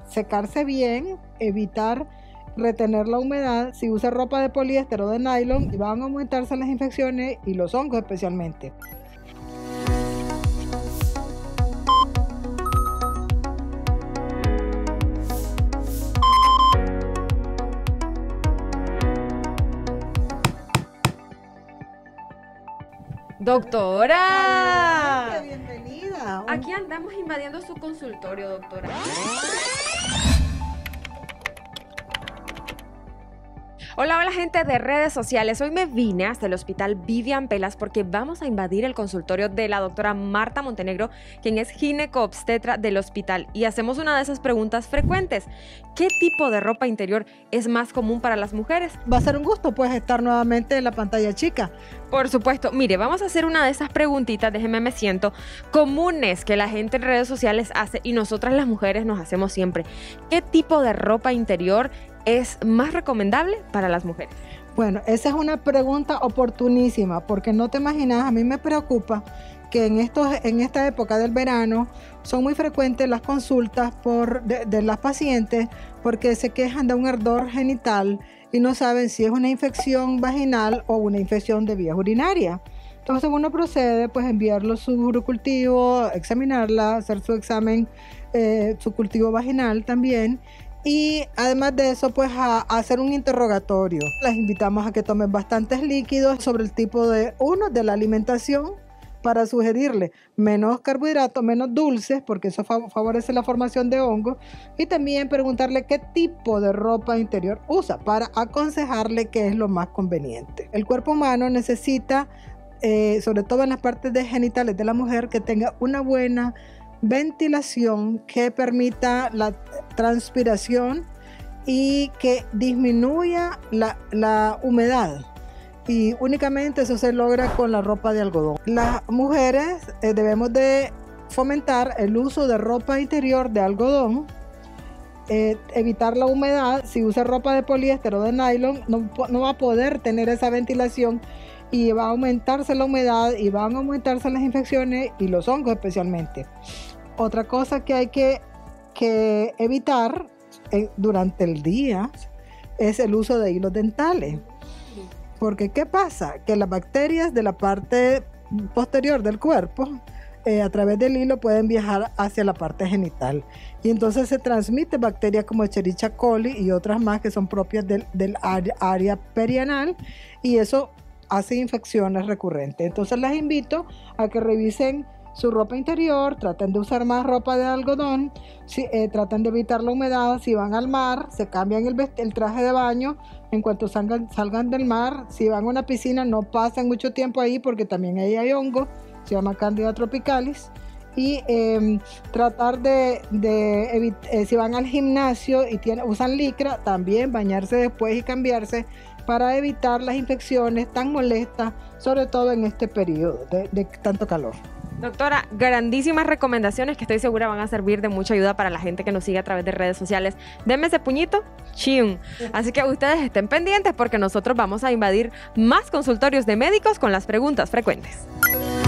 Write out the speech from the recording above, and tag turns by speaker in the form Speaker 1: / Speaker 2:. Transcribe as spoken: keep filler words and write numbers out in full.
Speaker 1: secarse bien, evitar retener la humedad. Si usa ropa de poliéster o de nylon, van a aumentarse las infecciones y los hongos especialmente.
Speaker 2: ¡Doctora!
Speaker 1: Ay, bienvenida.
Speaker 2: Aquí andamos invadiendo su consultorio, doctora. Hola, hola gente de redes sociales. Hoy me vine hasta el hospital Vivian Pelas porque vamos a invadir el consultorio de la doctora Marta Montenegro, quien es gineco-obstetra del hospital, y hacemos una de esas preguntas frecuentes. ¿Qué tipo de ropa interior es más común para las mujeres?
Speaker 1: Va a ser un gusto pues estar nuevamente en la pantalla chica.
Speaker 2: Por supuesto. Mire, vamos a hacer una de esas preguntitas, déjeme me siento, comunes que la gente en redes sociales hace y nosotras las mujeres nos hacemos siempre. ¿Qué tipo de ropa interior es más recomendable para las mujeres?
Speaker 1: Bueno, esa es una pregunta oportunísima, porque no te imaginas, a mí me preocupa que en, estos, en esta época del verano son muy frecuentes las consultas por, de, de las pacientes porque se quejan de un ardor genital y no saben si es una infección vaginal o una infección de vías urinarias. Entonces uno procede pues a enviarlo su urocultivo, examinarla, hacer su examen, eh, su cultivo vaginal también. Y además de eso, pues a, a hacer un interrogatorio. Las invitamos a que tomen bastantes líquidos sobre el tipo de, uno, de la alimentación, para sugerirle menos carbohidratos, menos dulces, porque eso favorece la formación de hongos, y también preguntarle qué tipo de ropa interior usa para aconsejarle qué es lo más conveniente. El cuerpo humano necesita, eh, sobre todo en las partes de genitales de la mujer, que tenga una buena ventilación que permita la transpiración y que disminuya la, la humedad, y únicamente eso se logra con la ropa de algodón. Las mujeres eh, debemos de fomentar el uso de ropa interior de algodón, eh, evitar la humedad. Si usa ropa de poliéster o de nylon, no, no va a poder tener esa ventilación y va a aumentarse la humedad y van a aumentarse las infecciones y los hongos especialmente. Otra cosa que hay que, que evitar eh, durante el día es el uso de hilos dentales. Porque ¿qué pasa? Que las bacterias de la parte posterior del cuerpo eh, a través del hilo pueden viajar hacia la parte genital. Y entonces se transmiten bacterias como Escherichia coli y otras más que son propias del, del área, área perianal, y eso hace infecciones recurrentes. Entonces las invito a que revisen su ropa interior, traten de usar más ropa de algodón, si, eh, traten de evitar la humedad. Si van al mar, se cambian el, el traje de baño en cuanto salgan, salgan del mar. Si van a una piscina, no pasen mucho tiempo ahí porque también ahí hay hongo, se llama Candida tropicalis. Y eh, tratar de, de eh, si van al gimnasio y tienen, usan licra, también bañarse después y cambiarse para evitar las infecciones tan molestas, sobre todo en este periodo de, de tanto calor.
Speaker 2: Doctora, grandísimas recomendaciones que estoy segura van a servir de mucha ayuda para la gente que nos sigue a través de redes sociales. Denme ese puñito, ¡chin! Así que ustedes estén pendientes porque nosotros vamos a invadir más consultorios de médicos con las preguntas frecuentes.